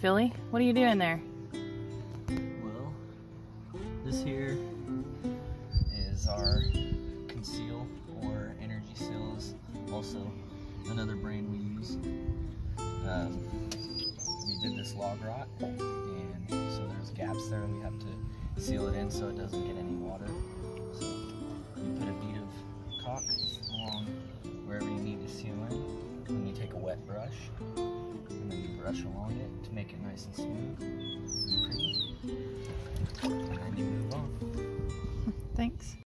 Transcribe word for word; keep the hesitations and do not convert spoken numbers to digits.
Philly. What are you doing there? Well, this here is our Conceal or Energy Seals, also another brand we use. Um, we did this log rot, and so there's gaps there we have to seal it in so it doesn't get any water. So you put a bead of caulk along wherever you need to seal in, and you take a wet brush and then you brush along it to make it nice and smooth and pretty, and then you move on. Thanks.